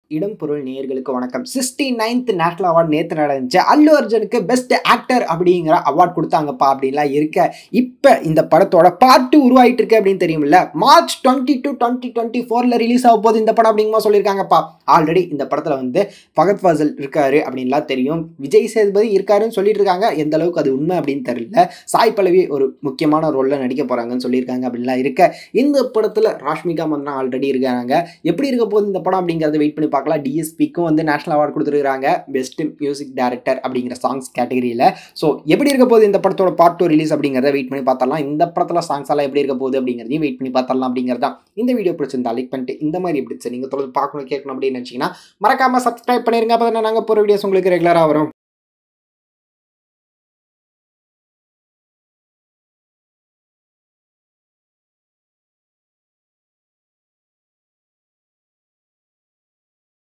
இடம் பொருள் நேயர்களுக்கு வணக்கம். 69th நேஷனல் அவார்ட் நேற்று நடந்துச்சு. அல்லு அர்ஜுனுக்கு பெஸ்ட் ஆக்டர் அப்படிங்கிற அவார்ட் கொடுத்தாங்கப்பா அப்படின்லாம் இருக்க. இப்போ இந்த படத்தோட பார்ட் 2 உருவாயிட்டு இருக்கு அப்படின்னு தெரியுமில்ல. மார்ச் 22, 2024 ரிலீஸ் ஆக போகுது இந்த படம் அப்படிங்கமா சொல்லியிருக்காங்கப்பா. ஆல்ரெடி இந்த படத்தில் வந்து ஃபகத் ஃபாசில் இருக்காரு அப்படின்லாம் தெரியும். விஜய் சேதுபதி இருக்காருன்னு சொல்லிட்டு இருக்காங்க. எந்த அளவுக்கு அது உண்மை அப்படின்னு தெரியல. சாய் பல்லவி ஒரு முக்கியமான ரோலில் நடிக்க போகிறாங்கன்னு சொல்லியிருக்காங்க அப்படின்லாம் இருக்க. இந்த படத்தில் ராஷ்மிகா மந்தனா ஆல்ரெடி இருக்காங்க. எப்படி இருக்க போகுது இந்த படம் அப்படிங்கிறத வெயிட் பண்ணி பார்க்கலாம். டிஎஸ்பிக்கும் வந்து நேஷனல் அவார்டு கொடுத்துருக்காங்க பெஸ்ட் மியூசிக் டைரக்டர் அப்படிங்கிற சாங்ஸ் கேட்டகரியில். ஸோ எப்படி இருக்க போகுது இந்த படத்தோட பார்ட் 2 ரிலீஸ் அப்படிங்கிறத வெயிட் பண்ணி பார்த்தரலாம். இந்த படத்தில் சாங்ஸ் எல்லாம் எப்படி இருக்க போகுது அப்படிங்கிறதையும் வெயிட் பண்ணி பார்த்தரலாம் அப்படிங்கிறதான். இந்த வீடியோ பிடிச்சிருந்தா லைக் பண்ணிட்டு இந்த மாதிரி எப்படி நீங்கள் தொடர்ந்து பார்க்கணும் கேட்கணும் அப்படின்னு நினச்சிங்கன்னா மறக்காம சப்ஸ்கிரைப் பண்ணிருங்க. அப்போ தான் நாங்கள் போகிற வீடியோஸ் உங்களுக்கு ரெகுலராக வரும்.